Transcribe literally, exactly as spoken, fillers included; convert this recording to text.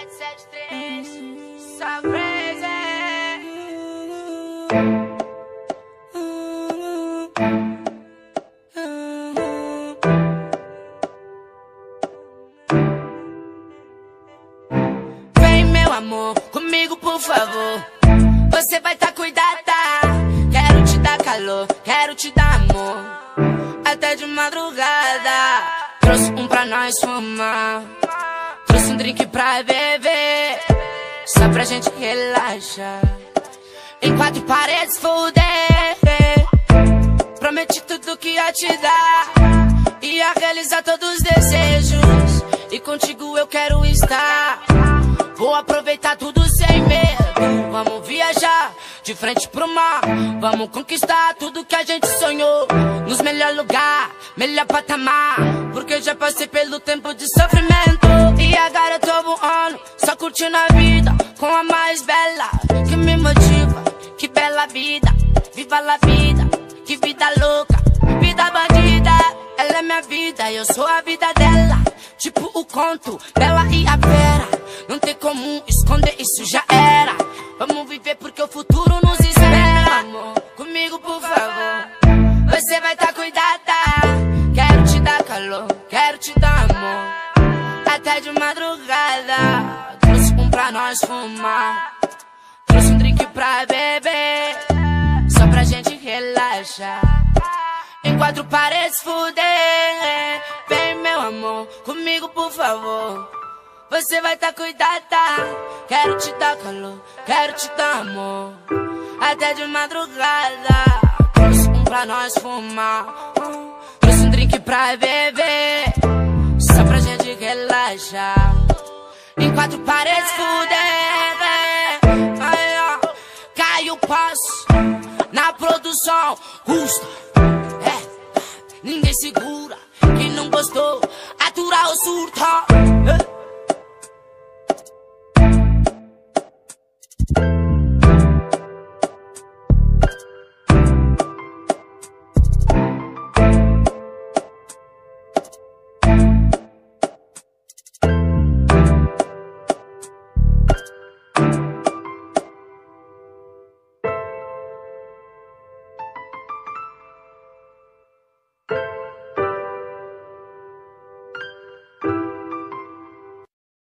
sete três, só crazy. Vem, meu amor, comigo, por favor. Você vai tá cuidada. Quero te dar calor, quero te dar amor, até de madrugada. Trouxe um pra nós fumar, trouxe um drink pra beber, só pra gente relaxar. Em quatro paredes fuder. Prometi tudo que ia te dar, ia realizar todos os desejos, e contigo eu quero estar. Vou aproveitar tudo sem medo. Vamos viajar de frente pro mar, vamos conquistar tudo que a gente sonhou, nos melhor lugar, melhor patamar, porque já passei pelo tempo de sofrimento, e agora eu tô voando, só curtindo a vida com a mais bela, que me motiva. Que bela vida, viva a vida, que vida louca, vida bandida. Ela é minha vida, eu sou a vida dela, tipo o conto Bela e a Fera. Não tem como esconder, isso já era. Vamos viver porque o futuro nos espera. Amor, comigo por favor, você vai tá cuidada. Quero te dar calor, quero te dar amor, até de madrugada. Trouxe um pra nós fumar, trouxe um drink pra beber, só pra gente relaxar. Em quatro paredes fuder. Vem, meu amor, comigo por favor, você vai tá cuidada. Quero te dar calor, quero te dar amor, até de madrugada. Trouxe um pra nós fumar, trouxe um drink pra beber, só pra gente relaxar. Em quatro paredes fuder. Aí, ó, Caio Passo na produção, custa. É, ninguém segura. Quem não gostou, atura ou surta. É.